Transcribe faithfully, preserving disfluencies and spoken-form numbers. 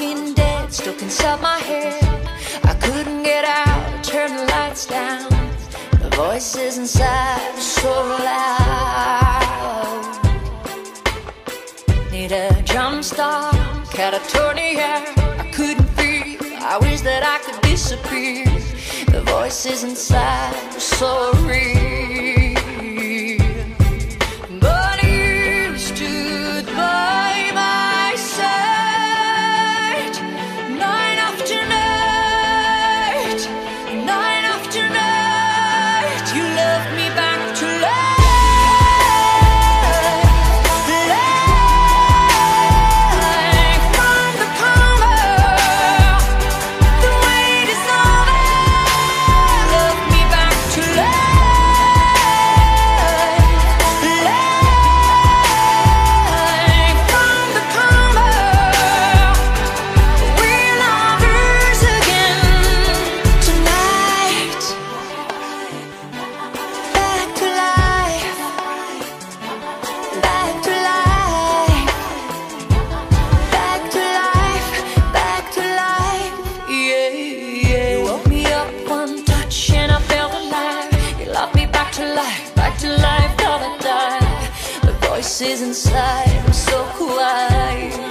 Walking Dead stuck inside my head. I couldn't get out, turn the lights down. The voices inside were so loud. Need a drum stop, catatonia. I couldn't feel, I wish that I could disappear. The voices inside were so real. But you stood by my side, night after night, night after night. You loved me back to life, life from the coma. The wait is over. Love me back to life, life from the coma. We're lovers again tonight. Back to life, back to life, back to life, back to life. Yeah, yeah. You woke me up one touch and I felt alive. You locked me back to life, back to life, thought I died. The voices inside were so quiet.